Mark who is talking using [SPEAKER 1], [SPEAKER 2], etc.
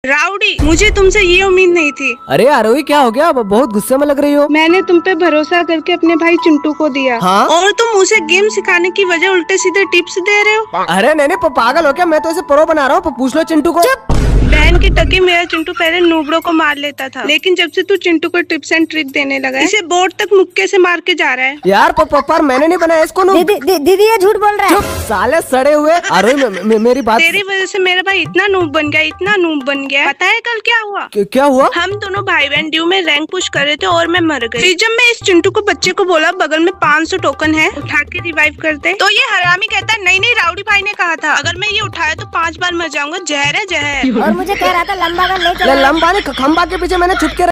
[SPEAKER 1] Rowdy, मुझे तुमसे ये उम्मीद नहीं थी।
[SPEAKER 2] अरे आरोही क्या हो गया? बहुत गुस्से में लग रही हो।
[SPEAKER 1] मैंने तुम पे भरोसा करके अपने भाई चिंटू को दिया।
[SPEAKER 2] हाँ?
[SPEAKER 1] और तुम उसे गेम सिखाने की वजह उल्टे सीधे टिप्स दे रहे हो।
[SPEAKER 2] अरे नहीं पागल हो क्या? मैं तो इसे प्रो बना रहा हूँ, पूछ लो चिंटू को।
[SPEAKER 1] बहन की टकी, मेरा चिंटू पहले नूबड़ों को मार लेता था, लेकिन जब से तू चिंटू को टिप्स एंड ट्रिक देने लगा है, इसे बोर्ड तक मुक्के से मार के जा रहा है।
[SPEAKER 2] यार पर मैंने नहीं बनाया इसको।
[SPEAKER 3] दीदी ये झूठ बोल रहा है।
[SPEAKER 2] चुप साले सड़े हुए। आरोही मेरी बात।
[SPEAKER 1] तेरी वजह से मेरा भाई इतना नूब बन गया, इतना नूब बन गया। पता है कल क्या हुआ?
[SPEAKER 2] क्या हुआ?
[SPEAKER 1] हम दोनों भाई बहन ड्यू में रैंक पुश कर रहे थे और मैं मर गई। फिर जब मैं इस चिंटू को बच्चे को बोला बगल में 500 टोकन है, उठा के रिवाइव करते, तो ये हरामी कहता है नहीं राउडी भाई ने कहा था अगर मैं ये उठाया तो 5 बार मर जाऊंगा। जहर है जहर।
[SPEAKER 3] और मुझे कह रहा था लंबा कर ले चलो।
[SPEAKER 2] लंबा ने खंबा के पीछे मैंने छुप के